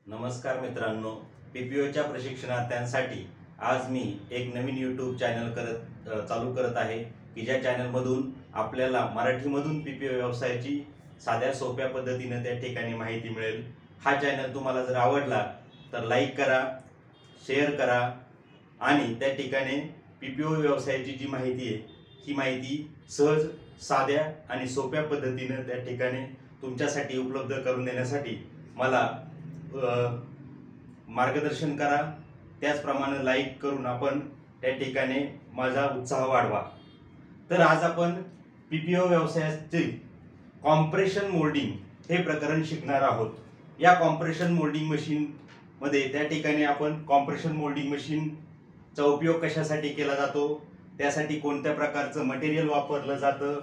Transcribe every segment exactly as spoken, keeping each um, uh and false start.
नमस्कार मित्रांनो, पीपीओच्या प्रशिक्षणार्थ्यांसाठी आज मी एक नवीन यूट्यूब चॅनल करत चालू करत आहे की ज्या चॅनलमधून आपल्याला मराठीमधून पीपीओ व्यवसायाची साध्या सोप्या पद्धतीने त्या ठिकाणी माहिती मिळेल। हा चॅनल तुम्हाला जर आवडला तर लाईक करा, शेअर करा आणि त्या ठिकाणी पीपीओ व्यवसायाची जी माहिती आहे ही माहिती सहज, साध्या आणि सोप्या पद्धतीने त्या ठिकाणी तुमच्यासाठी उपलब्ध करून देण्यासाठी मला मार्गदर्शन करा। त्याचप्रमाणे लाईक करून आपण त्या ठिकाणी माझा उत्साह वाढवा। तर आज आपण पीपीओ व्यवसायाचे कॉम्प्रेशन मोल्डिंग हे प्रकरण शिकणार आहोत। या कॉम्प्रेशन मोल्डिंग मशीन मध्ये त्या ठिकाणी आपण कॉम्प्रेशन मोल्डिंग मशीनचा उपयोग कशासाठी केला जातो, त्यासाठी कोणत्या प्रकारचं मटेरियल वापरलं जातं,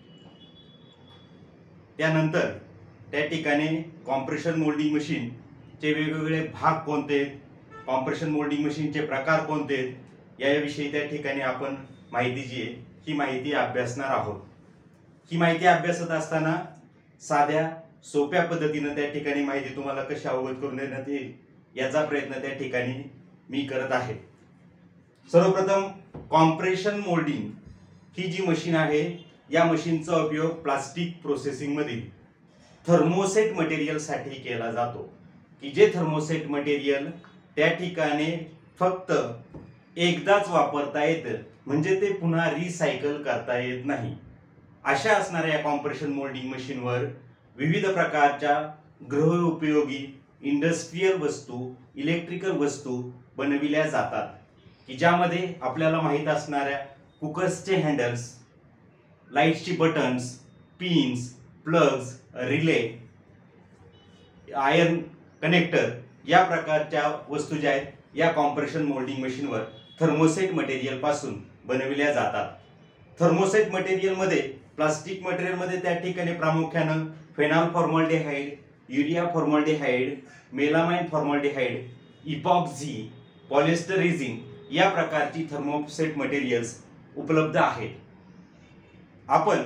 त्यानंतर त्या ठिकाणी कॉम्प्रेशन मोल्डिंग मशीन चे वेगवेगळे भाग कोणते, कॉम्प्रेशन मोल्डिंग मशीनचे प्रकार कोणते, याविषयी त्या ठिकाणी आपण माहिती जी आहे ही माहिती अभ्यासणार आहोत। ही माहिती अभ्यासत असताना साध्या सोप्या पद्धतीने त्या ठिकाणी माहिती तुम्हाला कशी अवगत करून देण्यात येईल याचा प्रयत्न त्या ठिकाणी मी करत आहे। सर्वप्रथम कॉम्प्रेशन मोल्डिंग ही जी मशीन आहे या मशीनचा उपयोग प्लास्टिक प्रोसेसिंग मध्ये थर्मोसेट मटेरियल साठी केला जातो की जे थर्मोसेट मटेरियल त्या ठिकाणी फक्त एकदाच वापरता येतं, म्हणजे ते पुन्हा रिसायकल करता येत नाही। अशा असणाऱ्या कॉम्प्रेशन मोल्डिंग मशीनवर विविध प्रकारच्या गृहोपयोगी इंडस्ट्रियल वस्तू, इलेक्ट्रिकल वस्तू बनविल्या जातात की ज्यामध्ये आपल्याला माहित असणाऱ्या कुकर्सचे हँडल्स, लाईट्सची buttons, pins, plugs, relay, iron connector या प्रकारच्या वस्तू ज्या आहेत या कॉम्प्रेशन मोल्डिंग मशीनवर थर्मोसेट मटेरियल पासून बनविल्या जातात। थर्मोसेट मटेरियल मध्ये प्लास्टिक मटेरियल मध्ये त्या ठिकाणी प्रामुख्याने phenol formaldehyde, urea formaldehyde, melamine formaldehyde, epoxy, polyester resin या प्रकारची थर्मोसेट मटेरियल्स उपलब्ध आहेत। आपण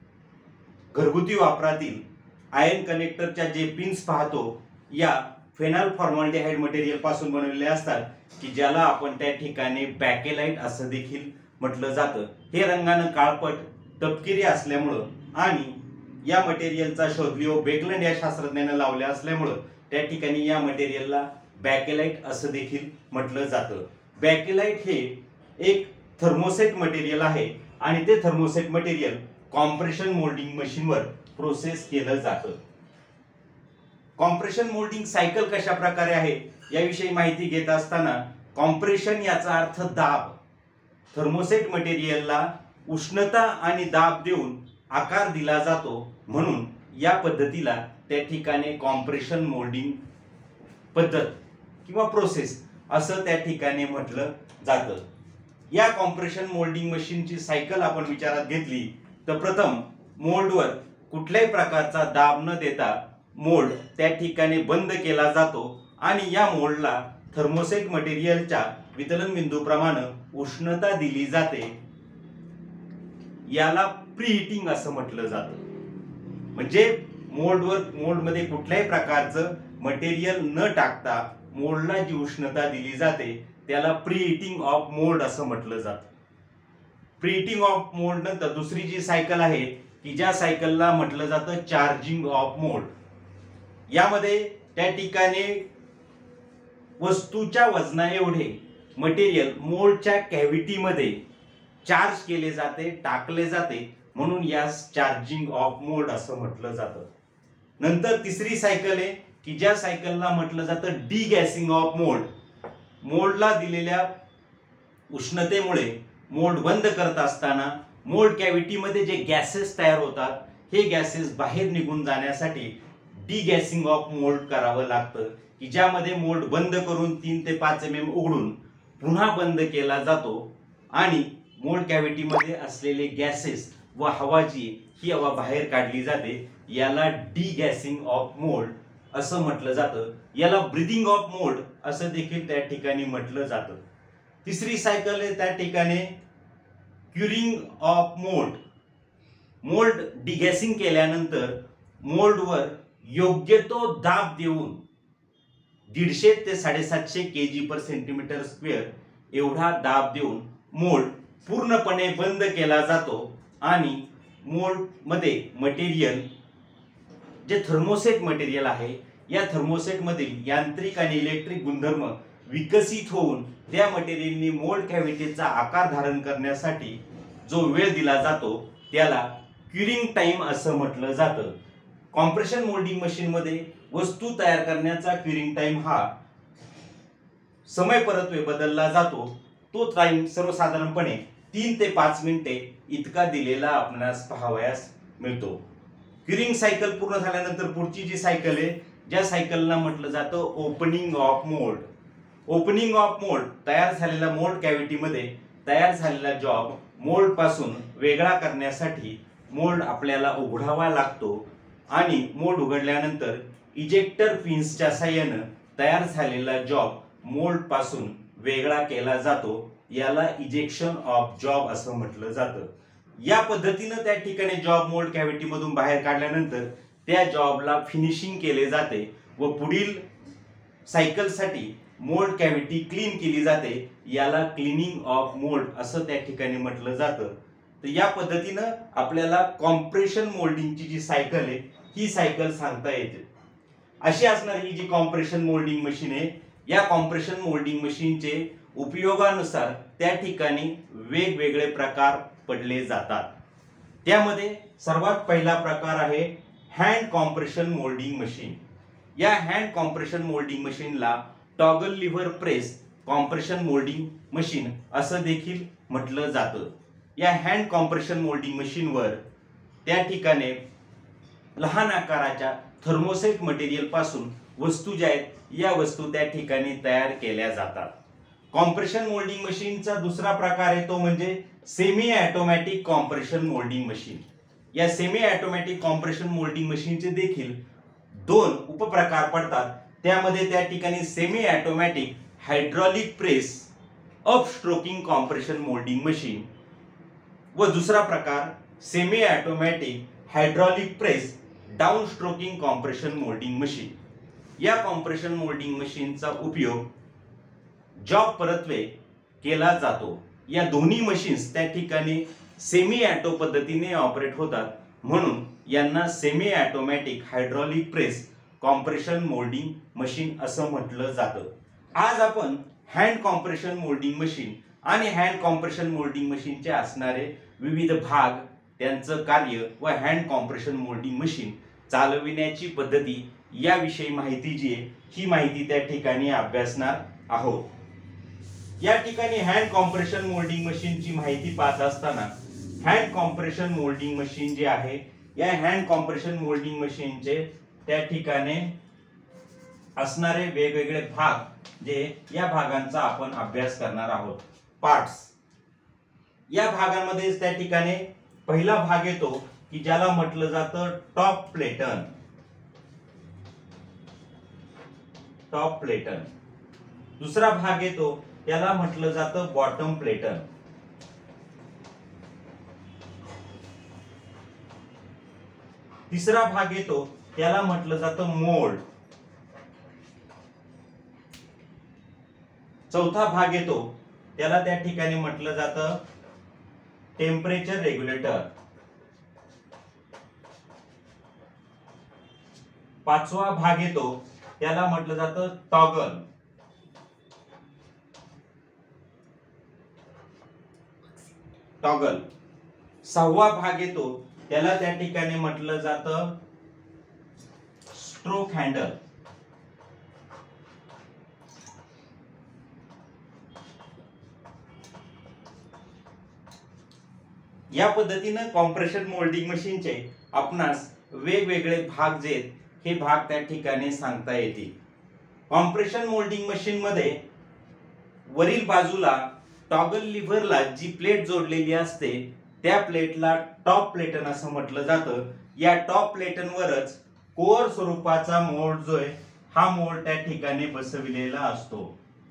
घरगुती वापरातील आयर्न कनेक्टरच्या जे पिन्स पाहतो या फेनॉल फॉर्मल्डिहाइड मटेरियल पासून बनवलेले असतात की ज्याला आपण त्या ठिकाणी बॅकेलाइट असं देखील म्हटलं जातं। हे रंगाने काळपट तपकिरी असल्यामुळे आणि या मटेरियलचा शोध लिओ बेकलंड या शास्त्रज्ञाने लावला असल्यामुळे त्या ठिकाणी या मटेरियलला बॅकेलाइट असं देखील म्हटलं जातं। बॅकेलाइट हे एक थर्मोसेट मटेरियल आहे आणि ते थर्मोसेट मटेरियल कॉम्प्रेशन मोल्डिंग मशीनवर प्रोसेस केलं जातं। कॉम्प्रेशन मोल्डिंग सायकल कशा प्रकारे आहे याविषयी माहिती घेत असताना कॉम्प्रेशन याचा अर्थ दाब। थर्मोसेट मटेरियलला उष्णता आणि दाब देऊन आकार दिला जातो, म्हणून या पद्धतीला त्या ठिकाणी कॉम्प्रेशन मोल्डिंग पद्धत किंवा प्रोसेस असं त्या ठिकाणी म्हटलं जातं। या कॉम्प्रेशन मोल्डिंग मशीनची सायकल आपण विचारात घेतली तर प्रथम मोल्डवर कुठल्याही प्रकारचा दाब न देता मोल्ड त्या ठिकाणी बंद केला जातो आणि या मोल्डला थर्मोसेट मटेरियलच्या वितलन बिंदूप्रमाणे उष्णता दिली जाते। याला प्रीहीटिंग असं म्हटलं जातं। म्हणजे मोल्डवर मोल्डमध्ये कुठल्याही प्रकारचं मटेरियल न टाकता मोल्डला जी उष्णता दिली जाते त्याला प्रीहीटिंग ऑफ मोल्ड असं म्हटलं जातं। प्रीहीटिंग ऑफ मोल्ड नंतर दुसरी जी सायकल आहे की ज्या सायकलला म्हटलं जातं चार्जिंग ऑफ मोल्ड। यामध्ये त्या ठिकाणी वस्तूच्या वजना एवढे मटेरियल मोल्डच्या कॅव्हिटी मध्ये चार्ज केले जाते, टाकले जाते, म्हणून यास चार्जिंग ऑफ मोल्ड असं म्हटलं जातं। नंतर तिसरी सायकल आहे की ज्या सायकलला म्हटलं जातं डिगॅसिंग ऑफ मोल्ड। मोल्डला दिलेल्या उष्णतेमुळे मोल्ड बंद करत असताना मोल्ड कॅव्हिटी मध्ये जे गॅसेस तयार होतात हे गॅसेस बाहेर निघून जाण्यासाठी डिगॅसिंग ऑफ मोल्ड करावं लागतं की ज्यामध्ये मोल्ड बंद करून तीन ते पाच एम एम उघडून पुन्हा बंद केला जातो आणि मोल्ड कॅव्हिटी मध्ये असलेले गॅसेस व हवा जी ही हवा बाहेर काढली जाते, याला डिगॅसिंग ऑफ मोल्ड असं म्हटलं जातं। याला ब्रीदिंग ऑफ मोल्ड असं देखील त्या ठिकाणी म्हटलं जातं। तिसरी सायकल आहे त्या ठिकाणी curing of mould. Mould degassing केल्यानंतर मोल्डवर योग्य तो दाब देऊन दीडशे ते साडेसातशे के जी पर सेंटीमीटर स्क्वेअर एवढा दाब देऊन मोल्ड पूर्णपणे बंद केला जातो आणि मोल्ड मध्ये मटेरियल जे थर्मोसेट मटेरियल आहे या थर्मोसेट मधील यांत्रिक आणि इलेक्ट्रिक गुणधर्म विकसित होऊन त्या मटेरियलनी मोल्ड कॅव्हिटीचा आकार धारण करण्यासाठी जो वेळ दिला जातो त्याला क्युरिंग टाइम असं म्हटलं जातं. कॉम्प्रेशन मोल्डिंग मशीन मध्ये वस्तू तयार करण्याचा क्युरिंग टाइम हा समय परत्वे बदलला जातो. तो टाइम सर्वसाधारणपणे तीन ते पाच मिनिटे इतका दिलेला आपणास पाहावयास मिळतो. क्युरिंग सायकल पूर्ण झाल्यानंतर पुढची जी सायकल आहे ज्या सायकलला म्हटलं जातं opening of mould. Opening of mould तयार झालेल्या मोल्ड कॅव्हिटी मध्ये तयार झालेला जॉब मोल्ड पासून वेगळा करण्यासाठी मोल्ड आपल्याला उघडावा लागतो आणि मोल्ड उघडल्यानंतर इजेक्टर पिन्सच्या साहाय्याने तयार झालेला जॉब मोल्ड पासून वेगळा केला जातो. याला इजेक्शन ऑफ जॉब असं म्हटलं जातं. या पद्धतीने त्या ठिकाणी जॉब मोल्ड कॅव्हिटी मधून बाहेर काढल्यानंतर त्या जॉबला फिनिशिंग केले जाते व पुढील सायकल साठी मोल्ड कॅव्हिटी क्लीन केली जाते. याला क्लिनिंग ऑफ मोल्ड असं त्या ठिकाणी म्हटलं जातं. तर या पद्धतीने आपल्याला कॉम्प्रेशन मोल्डिंगची जी सायकल आहे ही सायकल सांगता येते. अशी असणारी ही जी कॉम्प्रेशन मोल्डिंग मशीन आहे या कॉम्प्रेशन मोल्डिंग मशीनचे उपयोगानुसार त्या ठिकाणी वेगवेगळे प्रकार पडले जातात. त्यामध्ये सर्वात पहिला प्रकार आहे हँड कॉम्प्रेशन मोल्डिंग मशीन. या हँड कॉम्प्रेशन मोल्डिंग मशीनला toggle lever press compression moulding machine असं देखील म्हटलं जातं. या हँड कॉम्प्रेशन मोल्डिंग मशीनवर त्या ठिकाणी लहान आकाराच्या थर्मोसेट मटेरियल पासून वस्तू ज्या आहेत या वस्तू त्या ठिकाणी तयार केल्या जातात. कॉम्प्रेशन मोल्डिंग मशीनचा दुसरा प्रकार आहे तो म्हणजे semi automatic compression moulding machine. या सेमी ऑटोमॅटिक कॉम्प्रेशन मोल्डिंग मशीनचे देखील दोन उपप्रकार पडतात. त्यामध्ये त्या ठिकाणी semi automatic hydraulic press up stroking compression moulding machine व दुसरा प्रकार semi automatic hydraulic press down stroking compression moulding machine. या कॉम्प्रेशन मोल्डिंग मशीनचा उपयोग जॉब परत्वे केला जातो. या दोन्ही मशीन्स त्या ठिकाणी सेमी ऑटो पद्धतीने ऑपरेट होतात म्हणून यांना semi automatic hydraulic press compression moulding machine असं म्हटलं जातं. आज आपण हँड कॉम्प्रेशन मोल्डिंग मशीन आणि हँड कॉम्प्रेशन मोल्डिंग मशीनचे असणारे विविध भाग त्यांचं कार्य व हँड कॉम्प्रेशन मोल्डिंग मशीन चालविण्याची पद्धती याविषयी माहिती जी आहे ही माहिती त्या ठिकाणी अभ्यासणार आहोत. या ठिकाणी हँड कॉम्प्रेशन मोल्डिंग मशीनची माहिती पाहत असताना हँड कॉम्प्रेशन मोल्डिंग मशीन जे आहे या हँड कॉम्प्रेशन मोल्डिंग मशीनचे त्या ठिकाणी असणारे वेगवेगळे भाग जे या भागांचा आपण अभ्यास करणार आहोत. पार्ट्स या भागांमध्ये त्या ठिकाणी पहिला भाग येतो की ज्याला म्हटलं जातं टॉप प्लेटन. टॉप प्लेटन. दुसरा भाग येतो त्याला म्हटलं जातं बॉटम प्लेटन. तिसरा भाग येतो त्याला म्हटलं जातं मोल्ड. चौथा भाग येतो त्याला त्या ठिकाणी म्हटलं जातं टेम्परेचर रेग्युलेटर. पाचवा भाग येतो त्याला म्हटलं जातं टॉगल. टॉगल. सहावा भाग येतो त्याला त्या ठिकाणी म्हटलं जातं स्ट्रोक हँडल. या पद्धतीने कॉम्प्रेशन मोल्डिंग मशीनचे आपणास वेगवेगळे भाग जे हे भाग त्या ठिकाणी सांगता येतील. कॉम्प्रेशन मोल्डिंग मशीन मध्ये वरील बाजूला टॉगल लिव्हरला जी प्लेट जोडलेली असते त्या प्लेटला टॉप प्लेटन असं म्हटलं जातं. या टॉप प्लेटनवरच कोअर स्वरूपाचा मोल्ड जो आहे हा मोल्ड त्या ठिकाणी बसविलेला असतो.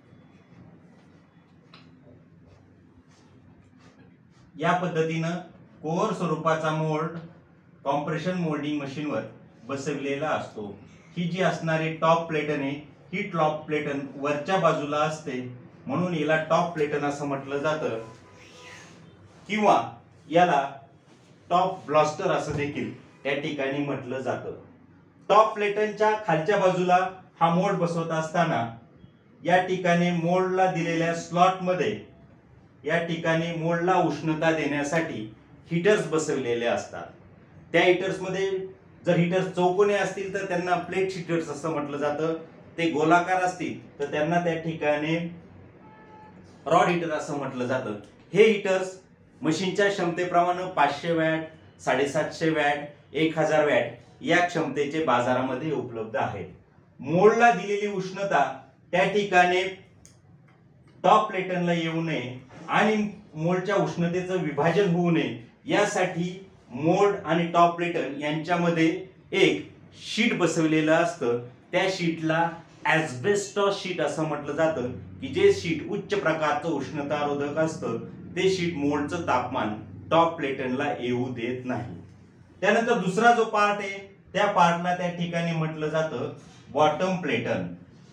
या पद्धतीनं कोअर स्वरूपाचा मोल्ड कॉम्प्रेशन मोल्डिंग मशीनवर बसविलेला असतो. ही जी असणारी टॉप प्लेटन आहे ही टॉप प्लेटन वरच्या बाजूला असते म्हणून याला टॉप प्लेटन असं म्हटलं जातं, किंवा याला टॉप ब्लास्टर असं देखील त्या ठिकाणी म्हटलं जातं. टॉप प्लेटनच्या खालच्या बाजूला हा मोल्ड बसवत असताना या ठिकाणी मोल्डला दिलेल्या स्लॉट मध्ये या ठिकाणी मोल्डला उष्णता देण्यासाठी हीटर्स बसवलेले असतात. त्या हीटर्स मध्ये जर हीटर्स चौकोनी असतील तर त्यांना प्लेट हीटर्स असं म्हटलं जातं. ते गोलाकार असतील तर त्यांना त्या ठिकाणी रॉड हीटर असं म्हटलं जातं. हे हीटर्स मशीनच्या क्षमतेप्रमाणे पाचशे वॅट, साडेसातशे वॅट, एक हजार वॅट या क्षमतेचे बाजारामध्ये उपलब्ध आहेत. मोल्डला दिलेली उष्णता त्या ठिकाणी टॉप प्लेटनला येऊ नये आणि मोल्डच्या उष्णतेचं विभाजन होऊ नये यासाठी मोल्ड आणि टॉप प्लेटन यांच्यामध्ये एक शीट बसवलेलं असतं. त्या शीटला ॲस्बेस्टॉस शीट असं म्हटलं जातं की जे शीट उच्च प्रकारचं उष्णतारोधक असतं. ते शीट मोल्डचं तापमान टॉप प्लेटनला येऊ देत नाही. त्यानंतर दुसरा जो पार्ट आहे त्या पार्टला त्या ठिकाणी म्हटलं जातं बॉटम प्लेटन.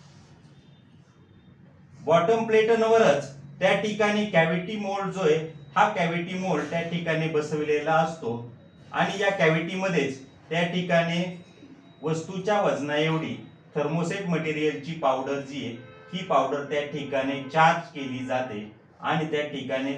बॉटम प्लेटनवरच त्या ठिकाणी कॅव्हिटी मोल्ड जो आहे हा कॅव्हिटी मोल्ड त्या ठिकाणी बसवलेला असतो आणि या कॅव्हिटी मध्येच त्या ठिकाणी वस्तूच्या वजना एवढी थर्मोसेट मटेरियलची पावडर जी आहे ही पावडर त्या ठिकाणी चार्ज केली जाते आणि त्या ठिकाणी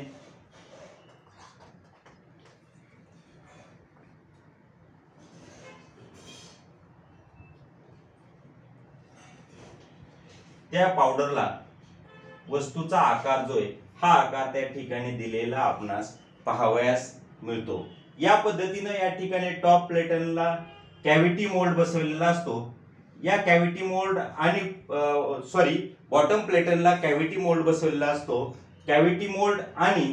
त्या पावडरला वस्तूचा आकार जो आहे हा आकार त्या ठिकाणी दिलेला आपणास पाहावयास मिळतो. या पद्धतीने या ठिकाणी टॉप प्लेटनला कॅव्हिटी मोल्ड बसवलेला असतो. या कॅव्हिटी मोल्ड आणि सॉरी बॉटम प्लेटनला कॅव्हिटी मोल्ड बसवलेला असतो. कॅव्हिटी मोल्ड आणि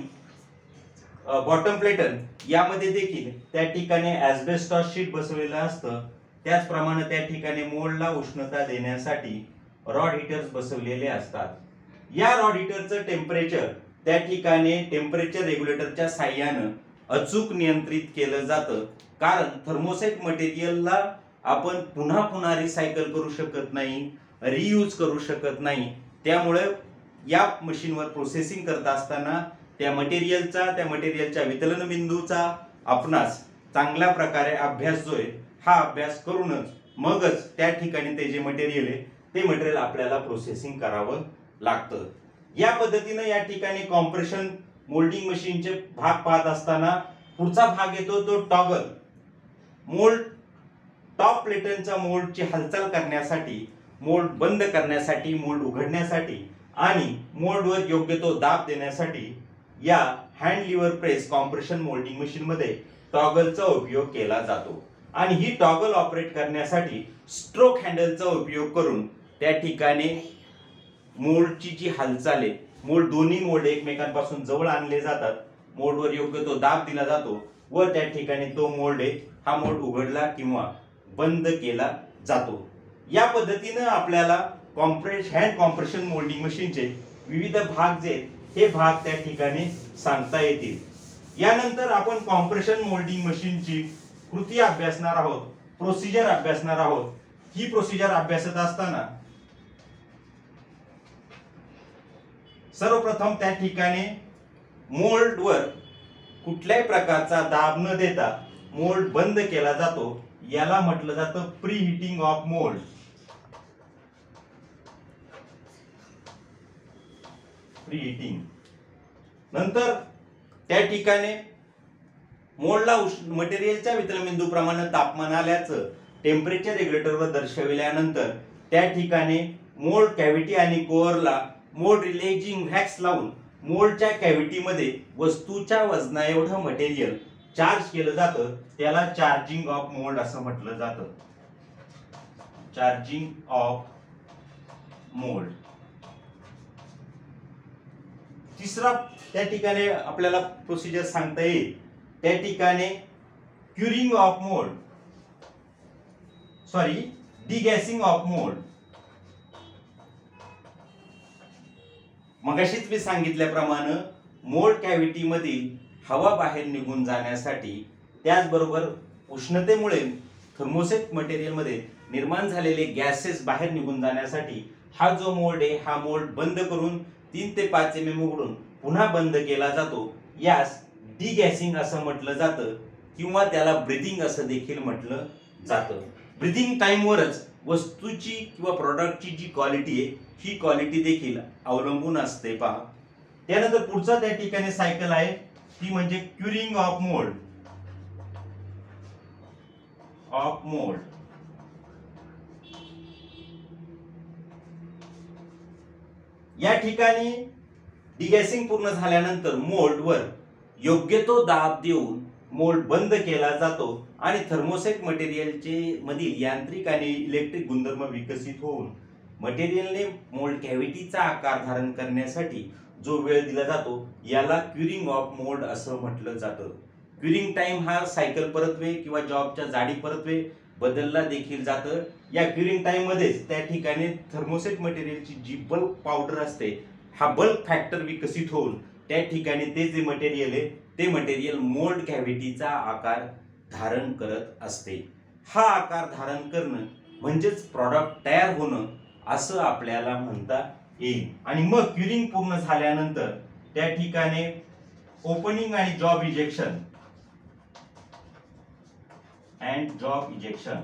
बॉटम प्लेटन यामध्ये देखील त्या ठिकाणी ॲस्बेस्टॉस शीट बसवलेलं असतं. त्याचप्रमाणे त्या ठिकाणी मोल्डला उष्णता देण्यासाठी रॉड हीटर्स बसवलेले असतात. या रॉड हीटरचं टेम्परेचर त्या ठिकाणी टेम्परेचर रेग्युलेटरच्या साहाय्याने अचूक नियंत्रित केलं जातं. कारण थर्मोसेट मटेरियलला आपण पुन्हा पुन्हा रिसायकल करू शकत नाही, रियूज करू शकत नाही. त्यामुळे या मशीनवर प्रोसेसिंग करत असताना त्या मटेरियलचा त्या मटेरियलच्या वितलन बिंदूचा आपणास चांगल्या प्रकारे अभ्यास जो आहे हा अभ्यास करूनच मगच त्या ठिकाणी ते जे मटेरियल आहे ते मटेरियल आपल्याला प्रोसेसिंग करावं लागतं. या पद्धतीने या ठिकाणी कॉम्प्रेशन मोल्डिंग मशीनचे भाग पाहत असताना पुढचा भाग येतो तो टॉगल. मोल्ड टॉप प्लेटनच्या मोल्डची हालचाल करण्यासाठी, मोल्ड बंद करण्यासाठी, मोल्ड उघडण्यासाठी आणि मोल्डवर योग्य तो दाब देण्यासाठी या hand lever press compression moulding machine मध्ये टॉगलचा उपयोग केला जातो. आणि ही टॉगल ऑपरेट करण्यासाठी स्ट्रोक हँडलचा उपयोग करून त्या ठिकाणी मोल्डची जी हालचाल आहे, मोल्ड दोन्ही मोल्ड एकमेकांपासून जवळ आणले जातात. मोल्डवर योग्य तो दाब दिला जातो व त्या ठिकाणी तो मोल्ड आहे हा मोल्ड उघडला किंवा बंद केला जातो. या पद्धतीने आपल्याला कॉम्प्रेस हँड कॉम्प्रेशन मोल्डिंग मशीनचे विविध भाग जे हे भाग त्या ठिकाणी सांगता येतील. यानंतर आपण कॉम्प्रेशन मोल्डिंग मशीनची कृती अभ्यासणार आहोत, प्रोसिजर अभ्यासणार आहोत. ही प्रोसिजर अभ्यासत असताना सर्वप्रथम त्या ठिकाणी मोल्डवर कुठल्याही प्रकारचा दाब न देता मोल्ड बंद केला जातो. याला म्हटलं जातं pre heating of mould. Pre heating नंतर त्या ठिकाणी मोल्डला मटेरियलच्या वितरणबिंदू प्रमाणे तापमान आल्याचं टेम्परेचर रेग्युलेटरवर दर्शविल्यानंतर त्या ठिकाणी मोल्ड कॅव्हिटी आणि कोअरला मोल्ड रिलेजिंग व्हॅक्स लावून मोल्डच्या कॅव्हिटी मध्ये वस्तूच्या वजना एवढं मटेरियल चार्ज केलं जातं. त्याला चार्जिंग ऑफ मोल्ड असं म्हटलं जातं. Charging of mould. तिसरा त्या ठिकाणी आपल्याला प्रोसिजर सांगता येईल त्या ठिकाणी curing of mould, sorry degassing of mould. मगाशीच मी सांगितल्याप्रमाणे मोल्ड कॅव्हिटी मधील हवा बाहेर निघून जाण्यासाठी त्याचबरोबर उष्णतेमुळे थर्मोसेट मटेरियल मध्ये निर्माण झालेले गॅसेस बाहेर निघून जाण्यासाठी हा जो मोल्ड आहे हा मोल्ड बंद करून तीन ते पाच एम एम उघडून पुन्हा बंद केला जातो. यास डिगॅसिंग असं म्हटलं जातं किंवा त्याला ब्रीदिंग असं देखील म्हटलं जातं. ब्रीदिंग टाइमवरच वस्तूची किंवा प्रॉडक्टची जी क्वालिटी आहे ही क्वालिटी देखील अवलंबून असते पहा. त्यानंतर पुढचा त्या ठिकाणी सायकल आहे ती म्हणजे curing of mould. Of mould या ठिकाणी डिगॅसिंग पूर्ण झाल्यानंतर मोल्डवर योग्य तो दाब देऊन मोल्ड बंद केला जातो आणि थर्मोसेट मटेरियलचे मधील यांत्रिक आणि इलेक्ट्रिक गुणधर्म विकसित होऊन मटेरियलने मोल्ड कॅव्हिटीचा आकार धारण करण्यासाठी जो वेळ दिला जातो याला क्युरिंग ऑफ मोल्ड असं म्हटलं जातं. क्युरिंग टाइम हा सायकल परतवे किंवा जॉबच्या जाडी परतवे बदलला देखील जातं. या क्युरिंग टाइम मध्येच त्या ठिकाणी थर्मोसेट मटेरियलची जी बल्क पावडर असते हा बल्क फॅक्टर विकसित होऊन त्या ठिकाणी ते जे मटेरियल आहे ते मटेरियल मोल्ड कॅव्हिटीचा आकार धारण करत असते. हा आकार धारण करणं म्हणजेच प्रॉडक्ट तयार होणं असं आपल्याला म्हणता येईल. आणि मग क्युरिंग पूर्ण झाल्यानंतर त्या ठिकाणी ओपनिंग आणि job ejection and job ejection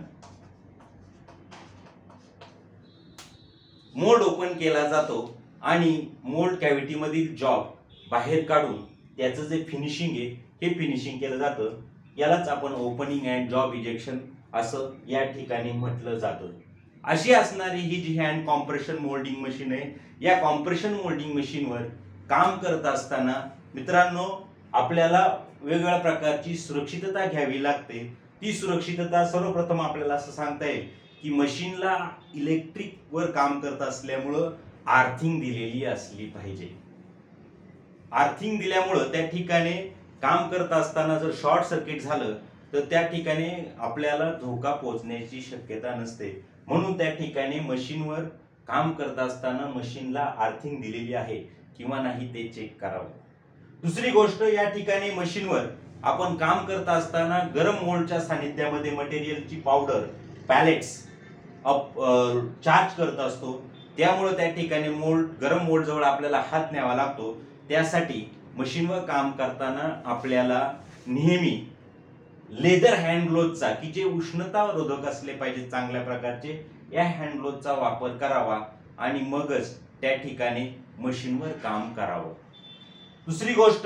mould open केला जातो आणि मोल्ड कॅव्हिटी मधील जॉब बाहेर काढून त्याचं जे फिनिशिंग आहे हे फिनिशिंग केलं जातं. यालाच आपण ओपनिंग अँड जॉब इजेक्शन असं या ठिकाणी म्हटलं जातं. अशी असणारी ही जी हँड कॉम्प्रेशन मोल्डिंग मशीन आहे या कॉम्प्रेशन मोल्डिंग मशीनवर काम करत असताना मित्रांनो आपल्याला वेगवेगळ्या प्रकारची सुरक्षितता घ्यावी लागते. ती सुरक्षितता सर्वप्रथम आपल्याला असं सांगता येईल की मशीनला इलेक्ट्रिक वर काम करत असल्यामुळं आर्थिंग दिलेली असली पाहिजे. आर्थिंग दिल्यामुळं त्या ठिकाणी काम करत असताना जर शॉर्ट सर्किट झालं तर त्या ठिकाणी आपल्याला धोका पोहोचण्याची शक्यता नसते. म्हणून त्या ठिकाणी मशीनवर काम करत असताना मशीनला आर्थिंग दिलेली आहे किंवा नाही ते चेक करावं. दुसरी गोष्ट या ठिकाणी मशीनवर आपण काम करत असताना गरम मोल्डच्या सानिध्यामध्ये मटेरियलची पावडर पॅलेट्स अप चार्ज करत असतो. त्यामुळे त्या ठिकाणी मोल्ड गरम मोल्ड जवळ आपल्याला हात न्यावा लागतो. त्यासाठी मशीनवर काम करताना आपल्याला नेहमी लेदर हँड ग्लोव्हचा की जे उष्णतारोधक असले पाहिजे चांगल्या प्रकारचे या हँड ग्लोव्हचा वापर करावा आणि मगच त्या ठिकाणी मशीनवर काम करावं. दुसरी गोष्ट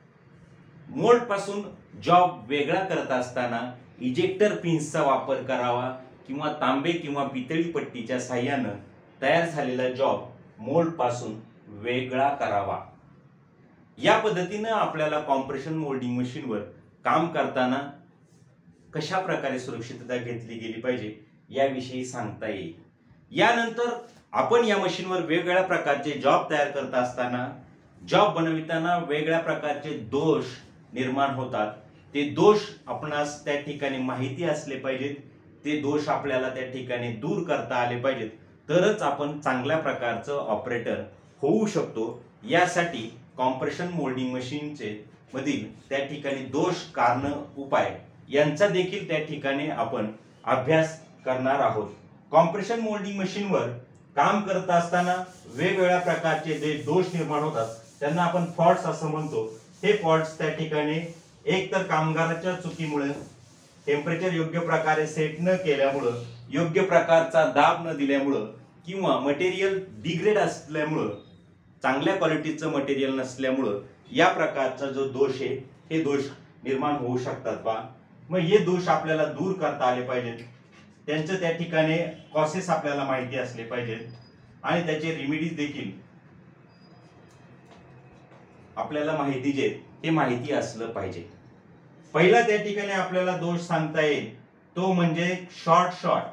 मोल्ड पासून जॉब वेगळा करत असताना इजेक्टर पिन्सचा वापर करावा किंवा तांबे किंवा पितळी पट्टीच्या साहाय्यानं तयार झालेला जॉब मोल्ड पासून वेगळा करावा. या पद्धतीनं आपल्याला कॉम्प्रेशन मोल्डिंग मशीनवर काम करताना कशा प्रकारे सुरक्षितता घेतली गेली पाहिजे याविषयी सांगता येईल. यानंतर आपण या मशीनवर वेगवेगळ्या प्रकारचे जॉब तयार करत असताना जॉब बनविताना वेगवेगळ्या प्रकारचे दोष निर्माण होतात. ते दोष आपणास त्या ठिकाणी माहिती असले पाहिजेत. ते दोष आपल्याला त्या ठिकाणी दूर करता आले पाहिजेत तरच आपण चांगल्या प्रकारचं ऑपरेटर होऊ शकतो. यासाठी कॉम्प्रेशन मोल्डिंग मशीनचे मधील त्या ठिकाणी दोष कारण उपाय यांचा देखील त्या ठिकाणी आपण अभ्यास करणार आहोत. कॉम्प्रेशन मोल्डिंग मशीनवर काम करत असताना वेगवेगळ्या प्रकारचे जे दोष निर्माण होतात त्यांना आपण फॉल्ट्स असं म्हणतो. हे फॉल्ट्स त्या ठिकाणी एक तर कामगाराच्या चुकीमुळे टेम्परेचर योग्य प्रकारे सेट न केल्यामुळं योग्य प्रकारचा दाब न दिल्यामुळं किंवा मटेरियल डिग्रेड असल्यामुळं चांगल्या क्वालिटीचं मटेरियल नसल्यामुळं या प्रकारचा जो दोष आहे हे दोष निर्माण होऊ शकतात बा. मग हे दोष आपल्याला दूर करता आले पाहिजेत. त्यांचं त्या ठिकाणी कॉसेस आपल्याला माहिती असले पाहिजेत आणि त्याचे रेमेडीज देखील आपल्याला माहिती जे ते माहिती असलं पाहिजे. पहिला त्या ठिकाणी आपल्याला दोष सांगता येईल तो म्हणजे शॉर्ट शॉर्ट.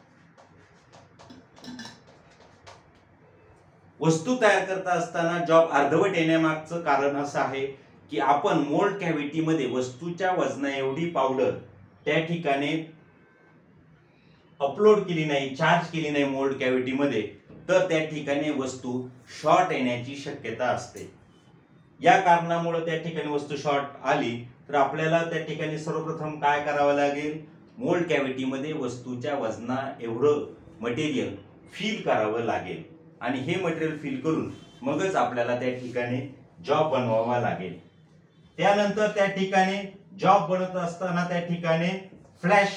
वस्तू तयार करता असताना जॉब अर्धवट येण्यामागचं कारण असं आहे की आपण मोल्ड कॅव्हिटी मध्ये वस्तूच्या वजना एवढी पावडर त्या ठिकाणी अपलोड केली नाही, चार्ज केली नाही मोल्ड कॅव्हिटी मध्ये, तर त्या ठिकाणी वस्तू शॉर्ट येण्याची शक्यता असते. या कारणामुळे त्या ठिकाणी वस्तू शॉर्ट आली तर आपल्याला त्या ठिकाणी सर्वप्रथम काय करावं लागेल, मोल्ड कॅव्हिटी मध्ये वस्तूच्या वजना एवढं मटेरियल फिल करावं लागेल. आणि हे मटेरियल फिल करून मगच आपल्याला त्या ठिकाणी जॉब बनवावा लागेल। त्यानंतर त्या ठिकाणी जॉब बनवत असताना त्या ठिकाणी फ्लॅश,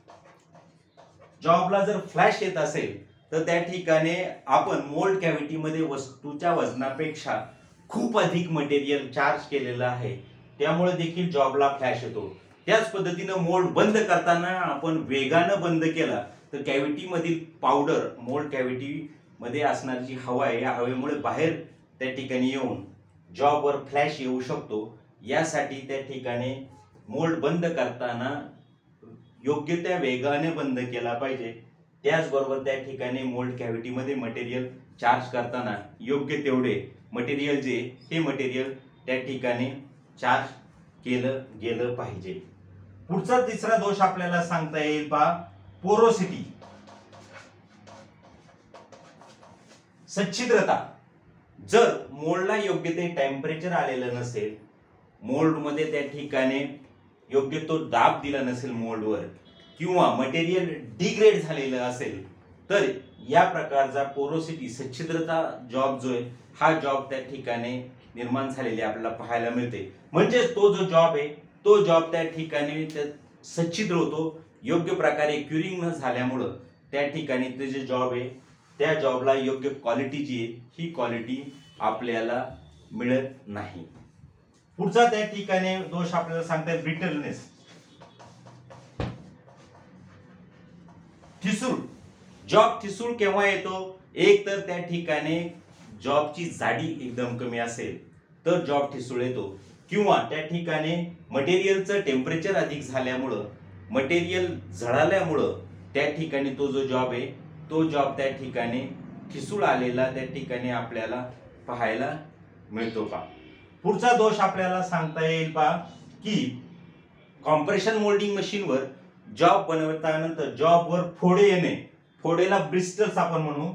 जॉबला जर फ्लॅश येत असेल तर त्या ठिकाणी आपण मोल्ड कॅव्हिटी मध्ये वस्तूच्या वजनापेक्षा खूप अधिक मटेरियल चार्ज केलेलं आहे, त्यामुळे देखील जॉबला फ्लॅश येतो। त्याच पद्धतीने मोल्ड बंद करताना आपण वेगाने बंद केला तर कॅव्हिटी मधील पावडर, मोल्ड कॅव्हिटी मध्ये असणारी जी हवा आहे या हवेमुळे बाहेर त्या ठिकाणी येऊन जॉबवर फ्लॅश येऊ शकतो। यासाठी त्या ठिकाणी मोल्ड बंद करताना योग्य त्या वेगाने बंद केला पाहिजे। त्याचबरोबर त्या ठिकाणी मोल्ड कॅव्हिटी मध्ये मटेरियल चार्ज करताना योग्य तेवढे मटेरियल जे हे मटेरियल त्या ठिकाणी चार्ज केलं गेलं पाहिजे। पुढचा तिसरा दोष आपल्याला सांगता येईल पहा, पोरोसिटी, सच्छिद्रता। जर मोल्डला योग्य ते टेम्परेचर आलेलं नसेल, मोल्ड मध्ये त्या ठिकाणी योग्य तो दाब दिला नसेल मोल्डवर, किंवा मटेरियल डिग्रेड झालेलं असेल तर या प्रकारचा पोरोसिटी, सच्छिद्रता जॉब जो आहे हा जॉब त्या ठिकाणी निर्माण झालेले आपल्याला पाहायला मिळते। म्हणजे तो जो जॉब आहे तो जॉब त्या ठिकाणी सच्छिद्र होतो, योग्य प्रकारे क्युरिंग न झाल्यामुळे त्या ठिकाणी ते जे जॉब आहे त्या जॉबला योग्य क्वालिटी जी आहे ही क्वालिटी आपल्याला मिळत नाही। पुढचा त्या ठिकाणी दोष आपल्याला सांगताय ब्रिटलनेस, ठिसूळ। जॉब ठिसूळ केव्हा येतो? एक तर त्या ठिकाणी जॉबची जाडी एकदम कमी असेल तर जॉब ठिसूळ येतो, किंवा त्या ठिकाणी मटेरियलचं टेम्परेचर अधिक झाल्यामुळं, मटेरियल जळाल्यामुळं त्या ठिकाणी तो जो जॉब आहे तो जॉब त्या ठिकाणी ठिसूळ आलेला त्या ठिकाणी आपल्याला पाहायला मिळतो का। पुढचा दोष आपल्याला सांगता येईल पहा की कॉम्प्रेशन मोल्डिंग मशीनवर जॉब बनवतानंतर जॉबवर फोडे येणे, फोडेला ब्रिस्टल्स आपण म्हणू।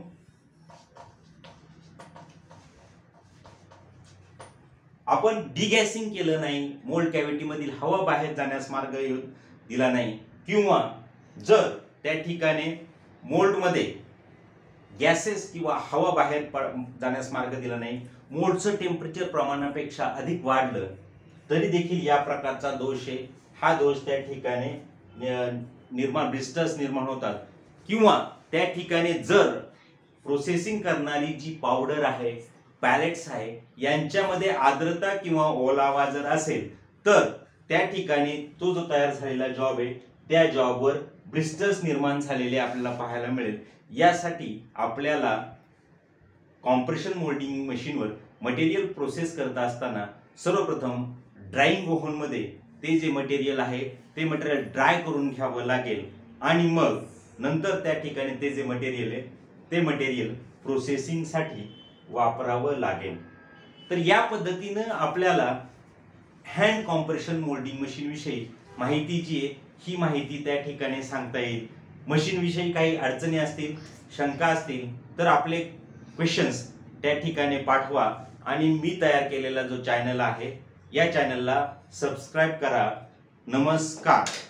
आपण डिगॅसिंग केलं नाही, मोल्ड कॅव्हिटी मधील हवा बाहेर जाण्यास मार्ग दिला नाही, किंवा जर त्या ठिकाणी मोल्ड मध्ये गॅसेस किंवा हवा बाहेर जाण्यास मार्ग दिला नाही, मोल्डचं टेम्परेचर प्रमाणापेक्षा अधिक वाढलं तरी देखील या प्रकारचा दोष आहे। हा दोष त्या ठिकाणी निर्माण ब्रिस्टल्स निर्माण होतात, किंवा त्या ठिकाणी जर प्रोसेसिंग करणारी जी पावडर आहे, पॅलेट्स आहे, यांच्यामध्ये आर्द्रता किंवा ओलावा जर असेल तर त्या ठिकाणी तो जो तयार झालेला जॉब आहे त्या जॉबवर ब्रिस्टल्स निर्माण झालेले आपल्याला पाहायला मिळेल। यासाठी आपल्याला कॉम्प्रेशन मोल्डिंग मशीनवर मटेरियल प्रोसेस करत असताना सर्वप्रथम ड्रायिंग ओव्हन मध्ये ते जे मटेरियल आहे ते मटेरियल ड्राय करून घ्यावं लागेल, आणि मग नंतर त्या ठिकाणी ते जे मटेरियल आहे ते मटेरियल प्रोसेसिंग साठी वापरावं लागेल। तर या पद्धतीने आपल्याला हँड कॉम्प्रेशन मोल्डिंग मशीन विषयी माहिती जी आहे ही माहिती त्या ठिकाणी सांगता येईल। मशीन विषयी काही अडचणी असतील, शंका असतील तर आपले क्वेश्चन्स त्या ठिकाणी पाठवा, आणि मी तयार केलेला जो चॅनल आहे या चॅनलला सबस्क्राइब करा। नमस्कार।